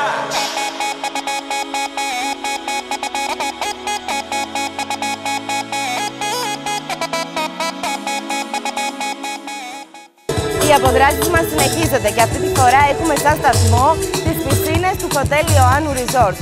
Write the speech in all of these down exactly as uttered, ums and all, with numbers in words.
Οι αποδράσεις μας συνεχίζονται και αυτή τη φορά έχουμε σαν σταθμό τις πισίνες του Hotel Ioannou Resort.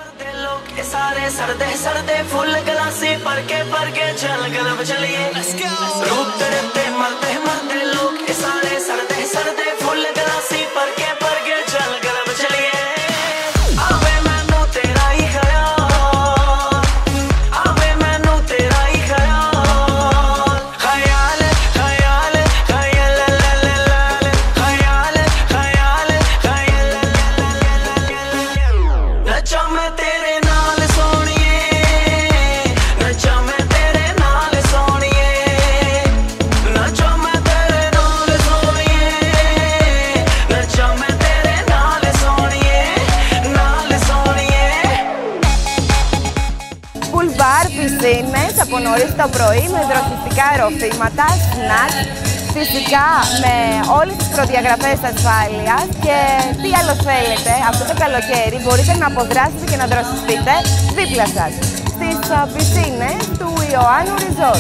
Πισίνες από νωρίς το πρωί με δροσιστικά ροφήματα, σνακ, φυσικά με όλες τις προδιαγραφές ασφάλειας και τι άλλο θέλετε αυτό το καλοκαίρι μπορείτε να αποδράσετε και να δροσιστείτε δίπλα σας στις πισίνες του Ioannou Resort.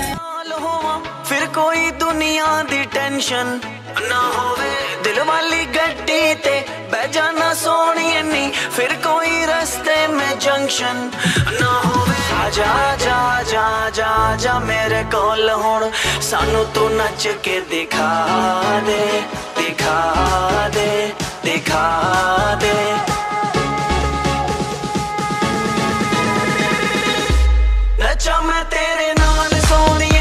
ना होवे दिल वाली गड्डी ते बह जाना सोनी नी फिर कोई रास्ते में जंक्शन ना होवे आजा आजा आजा आजा आजा मेरे कोल हुण सानू तू नच के दिखा दे दिखा दे दिखा दे नचा मैं तेरे नाल सोनिए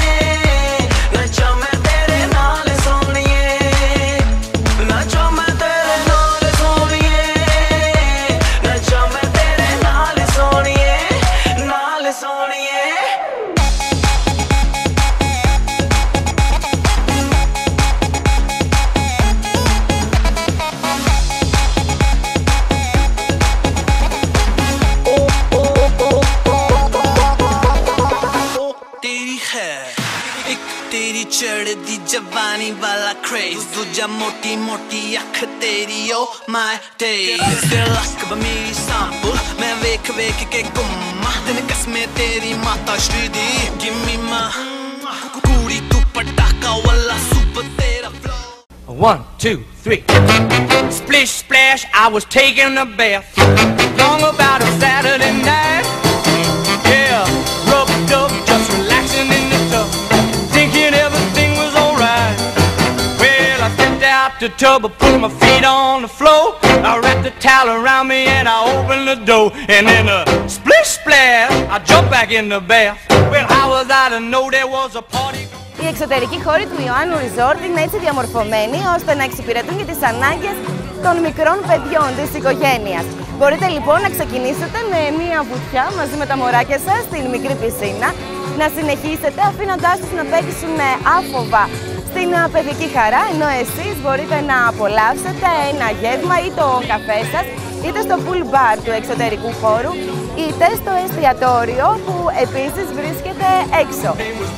चढ़दी जवानी वाला क्रेज दूजा मोटी मोटी अख तेरी ओ माय डेज तेरा लक मेरी सांपुल मैं वेख वेख के गुम्मा दिन कसमे तेरी माता श्री दी गिव मी मां कुड़ी तू पटाखा वाला सुपर तेरा flow one two three splish splash I was taking a bath long about a Saturday night yeah rubbed up just relaxing in the tub thinking everything was alright. Well, I stepped out the tub, I put my feet on the floor. I wrapped the towel around me and I opened the door. And then a splish splash, I jumped back in the bath. Well, how was I to know there was a party? Οι εξωτερικοί χώροι του Ioannou Resort είναι έτσι διαμορφωμένοι ώστε να εξυπηρετούν και τις ανάγκες των μικρών παιδιών της οικογένειας. Μπορείτε λοιπόν να ξεκινήσετε με μία βουτιά μαζί με τα μωράκια σας στην μικρή πισίνα, να συνεχίσετε αφήνοντάς τους να παίξουν άφοβα στην παιδική χαρά, ενώ εσείς μπορείτε να απολαύσετε ένα γεύμα ή το καφέ σας, είτε στο pool bar του εξωτερικού χώρου, είτε στο εστιατόριο που επίσης βρίσκεται έξω.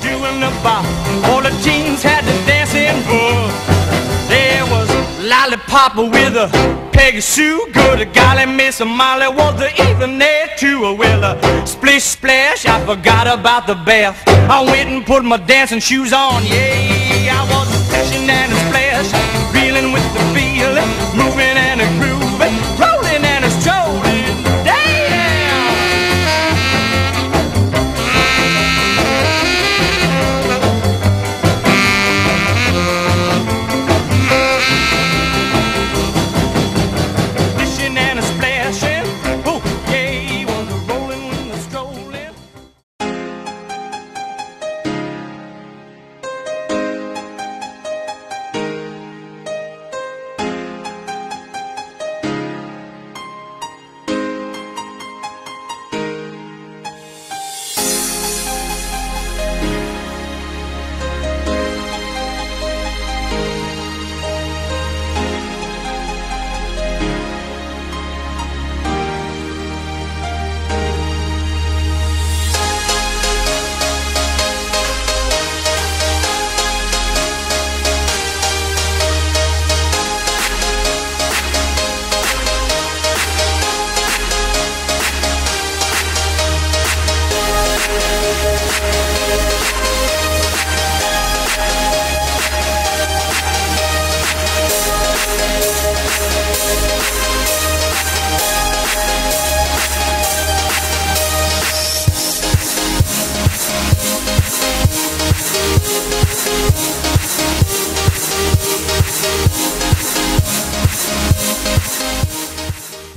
Lollipop with a Peggy Sue, good golly Miss Molly was even there too. Well, a splish splash, I forgot about the bath. I went and put my dancing shoes on. Yeah, I was splashing and a splash, reeling with the feeling, moving and a grooving, rolling and a strolling.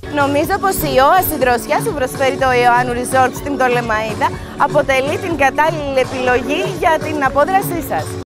Νομίζω πως η όαση δροσιάς που προσφέρει το Ιωάννου Resort στην Πτολεμαΐδα αποτελεί την κατάλληλη επιλογή για την απόδρασή σας.